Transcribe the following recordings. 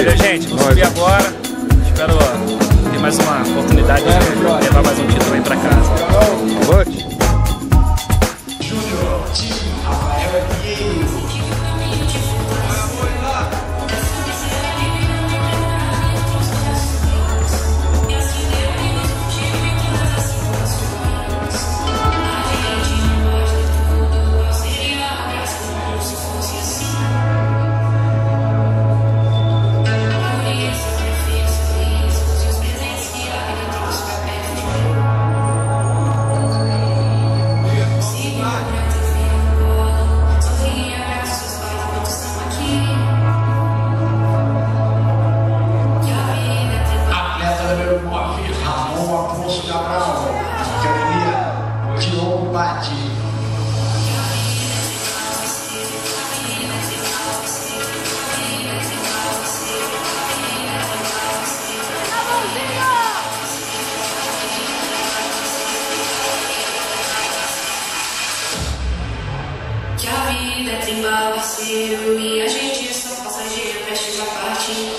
Valeu, gente. Vou subir agora. Espero ter mais uma oportunidade de levar mais um título aí pra casa. Bote. Que a vida é tribal, parceiro, e a gente é só passageiro, prestes a partir.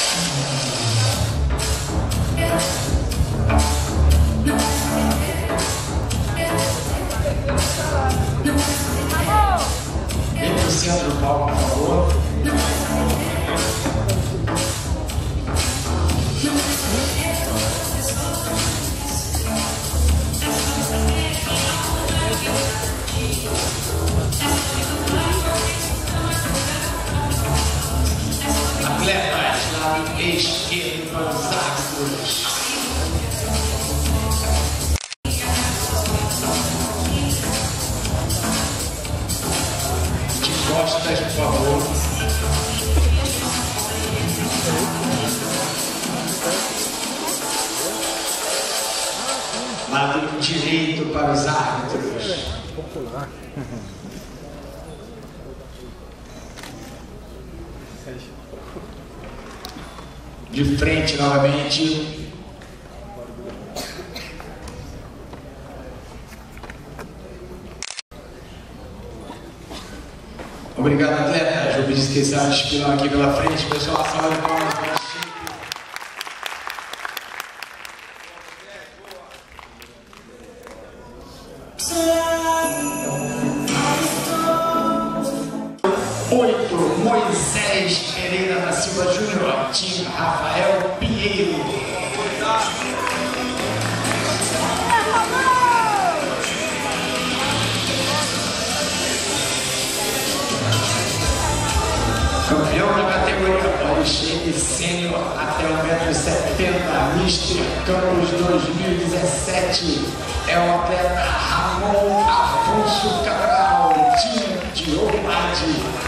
Vem pro centro do palco, por favor. Atletas, lado esquerdo para os árbitros. De costas, por favor. Lado direito para os árbitros. Popular. De frente novamente. Obrigado, atletas. Vou pedir que vocês se desfilam aqui pela frente. Pessoal, salve de palmas para o Moisés Pereira da Silva Júnior, time Rafael Pinheiro. Campeão da categoria Bodyshape Sênior até 1,70 m, Mr.Campos 2017, é o atleta Ramon Afonso Cabral, time de Ombade.